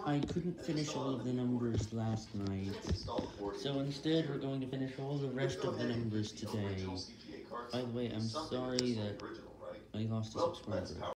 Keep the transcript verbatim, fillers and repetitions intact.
I couldn't finish all of the numbers last night, so instead we're going to finish all the rest of the numbers today. By the way, I'm sorry that I lost a subscriber.